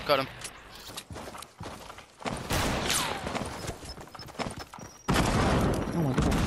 Got him. Oh my god.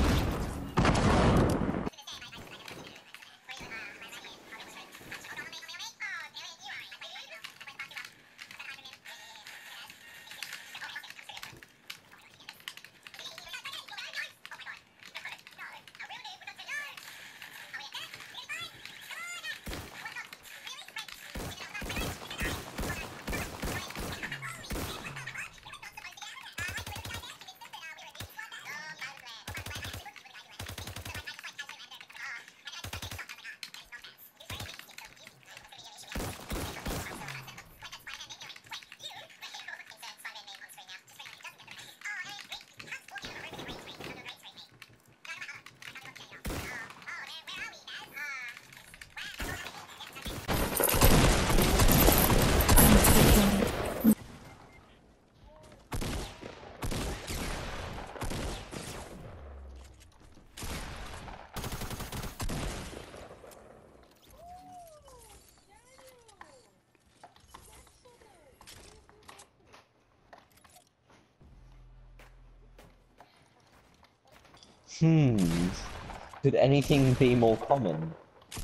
Could anything be more common?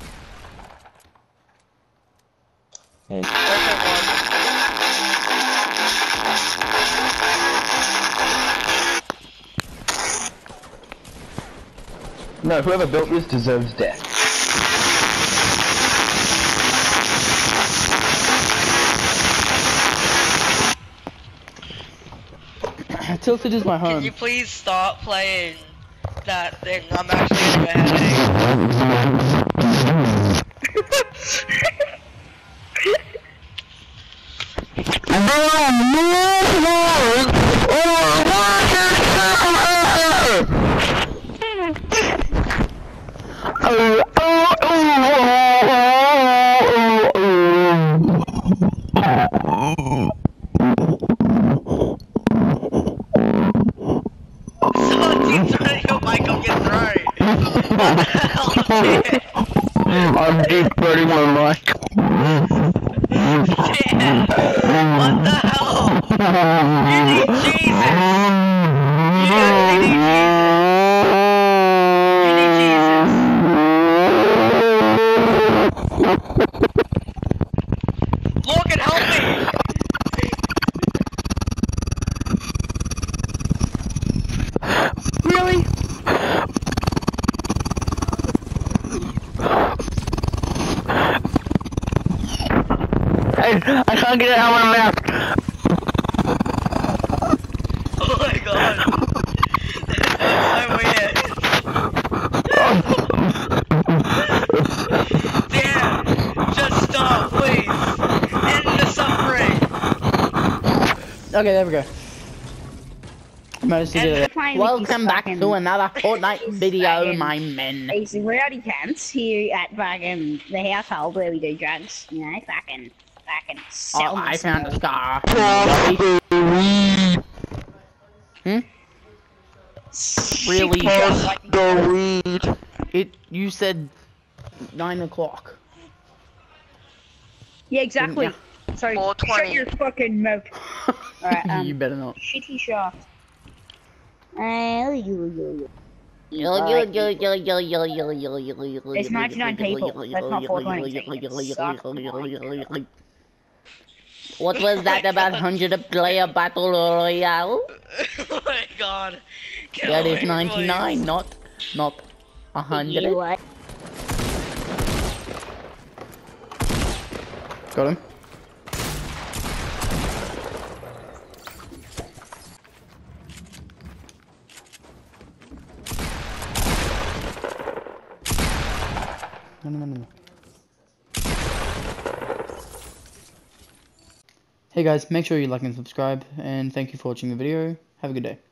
And No, whoever built this deserves death. Tilted is my home. Can you please stop playing that thing? I'm actually getting a headache. Someone's turning your mic up, get thrown. What the hell is it? I'm deep burning my mic. Damn. What the hell? You need Jesus. You actually need Jesus. You need Jesus. Logan, help me. Really? I can't get it out of my mouth. Oh my god. That's so weird. Damn. Just stop, please. End the suffering. Okay, there we go. Managed to do it. Playing Welcome back fucking- to another Fortnite video, fucking- my men. It's rowdy cunts here at fucking the household where we do drugs. You know, fucking Oh, sell I found a scar. Really? You said 9 o'clock. Yeah, exactly. Yeah. So 4:20. shut your fucking mouth. Alright, You better not. shitty shaft. There's 99 people. That's not 420. What was that about 100 player battle royale? Oh my god. Kill That is me, 99, please. not 100. You what? Got him. No. Hey guys, make sure you like and subscribe, and thank you for watching the video. Have a good day.